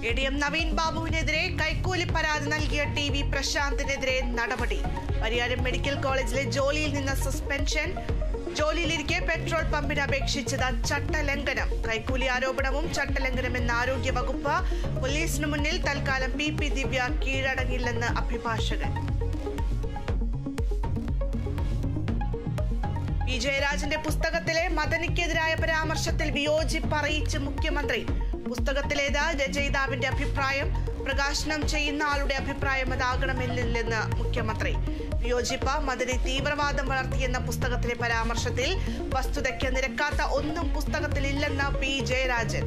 എ.ഡി.എം. നവീൻ ബാബുവിനെതിരെ കൈക്കൂലി പരാതി നൽകിയ ടി.വി. പ്രശാന്തിനെതിരെ നടപടി. പരിയാരം മെഡിക്കൽ കോളേജിലെ ജോലിയിൽ നിന്ന് സസ്പെൻഷൻ. ജോലിയിലിരിക്കെ പെട്രോൾ പമ്പിന് അപേക്ഷിച്ചത് ചട്ടലംഘനം. കൈക്കൂലി ആരോപണവും ചട്ടലംഘനമെന്ന ആരോഗ്യ വകുപ്പ്. പോലീസിന് മുന്നിൽ തൽക്കാലം പി ദിവ്യ കീഴടങ്ങില്ലെന്ന് അഭിഭാഷകൻ. പി ജയരാജന്റെ പുസ്തകത്തിലെ മദനിക്കെതിരായ പരാമർശത്തിൽ വിയോജിപ്പ് അറിയിച്ച് മുഖ്യമന്ത്രി. പുസ്തകത്തിലേത് രചയിതാവിന്റെ അഭിപ്രായം, പ്രകാശനം ചെയ്യുന്ന ആളുടെ അഭിപ്രായം അതാകണമെന്നില്ലെന്ന് മുഖ്യമന്ത്രി. വിയോജിപ്പ് മദനി തീവ്രവാദം വളർത്തിയെന്ന പുസ്തകത്തിലെ പരാമർശത്തിൽ വസ്തുതയ്ക്ക് നിരക്കാത്ത ഒന്നും പുസ്തകത്തിലില്ലെന്ന് പി ജയരാജൻ.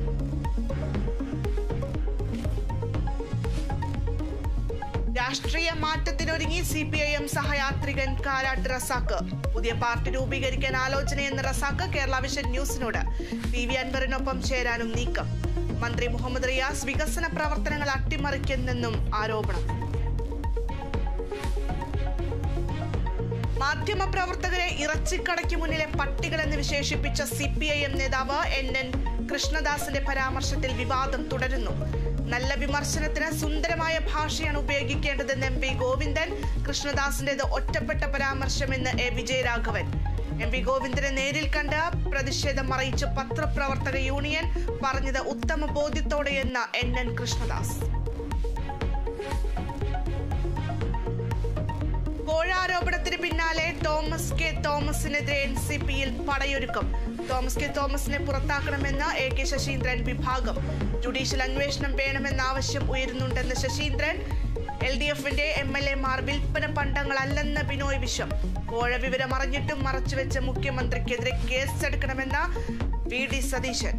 രാഷ്ട്രീയ മാറ്റത്തിനൊരുങ്ങി CPIM സഹയാത്രികൻ കാരാട്ട് റസാഖ്. പുതിയ പാർട്ടി രൂപീകരിക്കാൻ ആലോചനയെന്ന റസാഖ് കേരള വിഷൻ ന്യൂസിനോട്. PV അൻവറിനൊപ്പം ചേരാനും നീക്കം. മന്ത്രി മുഹമ്മദ് റിയാസ് വികസന പ്രവർത്തനങ്ങൾ അട്ടിമറിക്കുന്നെന്നും ആരോപണം. മാധ്യമപ്രവർത്തകരെ ഇറച്ചിക്കടയ്ക്ക് മുന്നിലെ പട്ടികളെന്ന് വിശേഷിപ്പിച്ച CPIM നേതാവ് NN കൃഷ്ണദാസിന്റെ പരാമർശത്തിൽ വിവാദം തുടരുന്നു. നല്ല വിമർശനത്തിന് സുന്ദരമായ ഭാഷയാണ് ഉപയോഗിക്കേണ്ടതെന്ന് MP ഗോവിന്ദൻ. കൃഷ്ണദാസിന്റേത് ഒറ്റപ്പെട്ട പരാമർശമെന്ന് A വിജയരാഘവൻ. MP ഗോവിന്ദനെ നേരിൽ കണ്ട് പ്രതിഷേധം അറിയിച്ച് പത്രപ്രവർത്തക യൂണിയൻ. പറഞ്ഞത് ഉത്തമ ബോധ്യത്തോടെയെന്ന NN കൃഷ്ണദാസ്. കോഴാരോപണത്തിന് പിന്നാലെ തോമസ് കെ തോമസിനെതിരെ NCPയിൽ പടയൊരുക്കം. തോമസ് കെ തോമസിനെ പുറത്താക്കണമെന്ന് AK ശശീന്ദ്രൻ വിഭാഗം. ജുഡീഷ്യൽ അന്വേഷണം വേണമെന്ന ആവശ്യം ഉയരുന്നുണ്ടെന്ന് ശശീന്ദ്രൻ. LDFന്റെ MLA-മാർ വിൽപ്പന പണ്ടങ്ങളല്ലെന്ന് ബിനോയ് വിശ്വം. കോഴ വിവരം അറിഞ്ഞിട്ടും മറച്ചുവെച്ച മുഖ്യമന്ത്രിക്കെതിരെ കേസെടുക്കണമെന്ന VD സതീശൻ.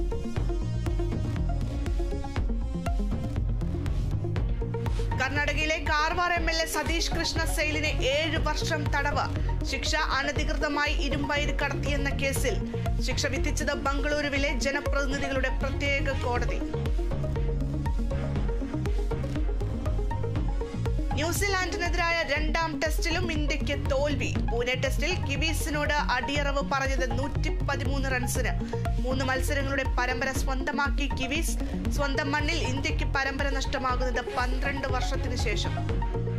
കർണാടകയിലെ കാർവാർ MLA സതീഷ് കൃഷ്ണ സെയിലിന് 7 വർഷം തടവ്. ശിക്ഷ അനധികൃതമായി ഇരുമ്പയിര് കടത്തിയെന്ന കേസിൽ. ശിക്ഷ വിധിച്ചത് ബംഗളൂരുവിലെ ജനപ്രതിനിധികളുടെ പ്രത്യേക കോടതി. ന്യൂസിലാൻഡിനെതിരായ 2ാം ടെസ്റ്റിലും ഇന്ത്യക്ക് തോൽവി. പൂനെ ടെസ്റ്റിൽ കിവീസിനോട് അടിയറവ് പറഞ്ഞത് 113 റൺസിന്. 3 മത്സരങ്ങളുടെ പരമ്പര സ്വന്തമാക്കി കിവീസ്. സ്വന്തം മണ്ണിൽ ഇന്ത്യക്ക് പരമ്പര നഷ്ടമാകുന്നത് 12 വർഷത്തിന് ശേഷം.